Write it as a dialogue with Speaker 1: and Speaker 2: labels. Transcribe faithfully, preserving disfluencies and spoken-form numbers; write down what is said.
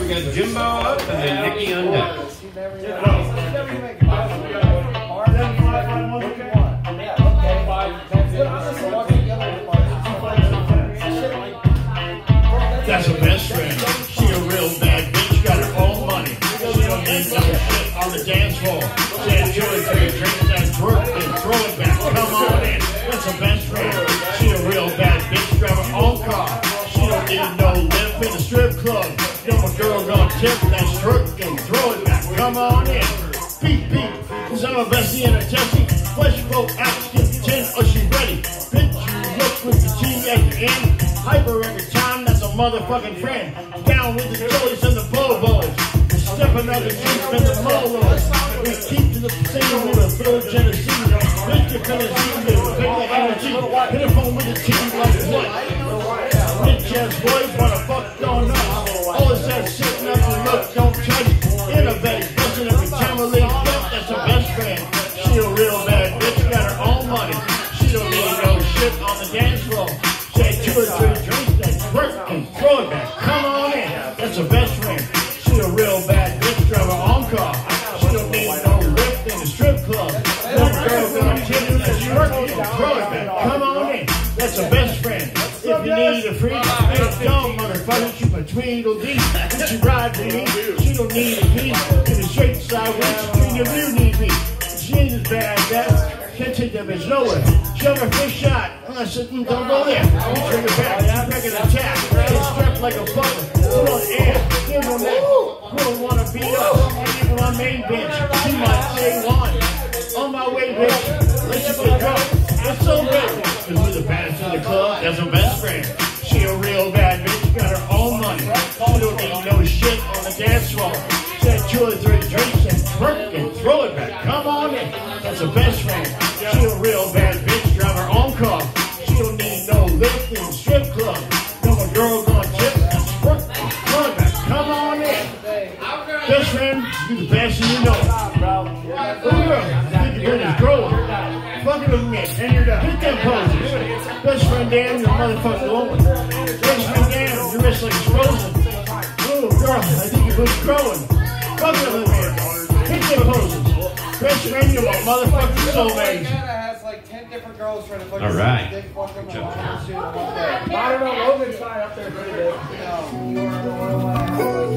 Speaker 1: we got Jimbo up and then Nikki on deck.
Speaker 2: That's her best friend. She a real bad bitch, got her own money. She don't need no shit on the dance floor. She enjoys her drinks and twerk and throw it back. Come on in. That's her best friend. She a real bad bitch, drive her own car. She don't need no lift in the strip club. No more girl gonna tip that twerk and throw it back. Come on in. Beep beep. Cause I'm a bestie and a testy. Flesh folk out, skip ten, or she ready. Bitch, you look with the T at the end. Hyper every time, that's a motherfucking friend. Down with the toys and the bobos. Stepping out the jeep and the molos. We keep to the scene with a third Genesee. Bitch, you're gonna see me with bigger energy. Hit a phone with the team like what? Rich ass boys wanna fuck on us. All this that shit, nothing look, don't touch. Innovate, bustin' every time we link up, that's her best friend. She a real bad bitch, got her own money. She don't need no shit on the dance floor. Two or three drinks, then twerk and throw it back. Come on in, that's her best friend. She a real bad bitch, drive her own car. She don't need no lift in the strip club. No girl gonna tip you and twerk and throw it back. Come on in, that's her best friend. If you need a freak, ain't dumb motherfucker, she a Tweedledee. If she ride with me, she don't need a key. In the straight sideways, she you do need me. She ain't as bad as that. Can't take that bitch nowhere. Show her first shot. I said, mm, don't go there. You bring it back. You break an attack. It's strapped like a bubble. Put on air. Give on that. Who don't want to beat us? And even on main bench. She might say one. On my way, bitch. Let's just get drunk. It's so good. Cause we're the baddest in the club. That's her best friend. She a real bad bitch. Got her own money. She don't need no shit on the dance floor. She had two or three drinks and twerk and throw it back. Come on in. That's her best friend. She a real bad bitch, drive her own car. She don't need no lift in the strip club. No more girl gonna tip and twerk and throw it back. Come on in. Best friend, you the best and you know it. Oh girl, I think your is growing. Fuck it with me, and you're done. Hit them poses. Best friend Dan, you're a motherfucking woman. Best friend Dan, your wrist like it's frozen. Oh girl, I think your boob's growing. Fuck it with me. Hit them poses. Best friend, you're my motherfucking soulmate.
Speaker 3: Has like ten different girls trying to fuck.
Speaker 1: All right.
Speaker 3: They fuck them on one day.
Speaker 4: I don't know, Logan's fine up there pretty good.
Speaker 3: No, you are the one.